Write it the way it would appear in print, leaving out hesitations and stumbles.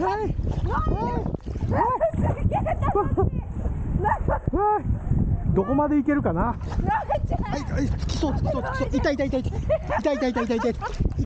どこまで行けるかな。 はい、来そう、来そう、来そう。痛い痛い痛い痛い痛い痛い痛い痛い痛い。